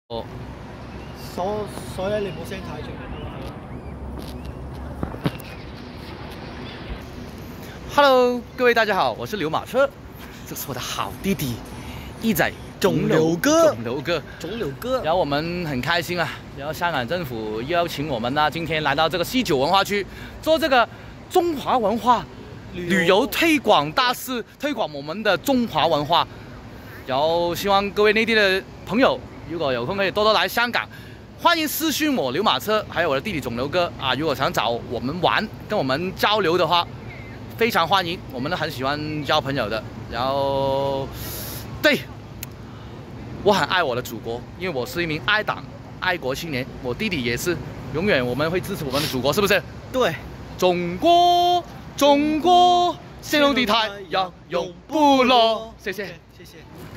哦， 所以你冇聲太住。 Hello， 各位大家好，我是刘马车，这是我的好弟弟，一仔肿瘤哥， 肿瘤哥。然后我们很开心啊，然后香港政府邀请我们呢，今天来到这个西九文化区，做这个中华文化旅游推广大使，推广我们的中华文化。然后希望各位内地的朋友，如果有空可以多多来香港，欢迎私讯我刘马车，还有我的弟弟肿瘤哥啊。如果想找我们玩，跟我们交流的话，非常欢迎，我们都很喜欢交朋友的。然后，对，我很爱我的祖国，因为我是一名爱党、爱国青年。我弟弟也是，永远我们会支持我们的祖国，是不是？ 对， 中国，中国，兴隆的太阳永不落。谢谢， 谢谢。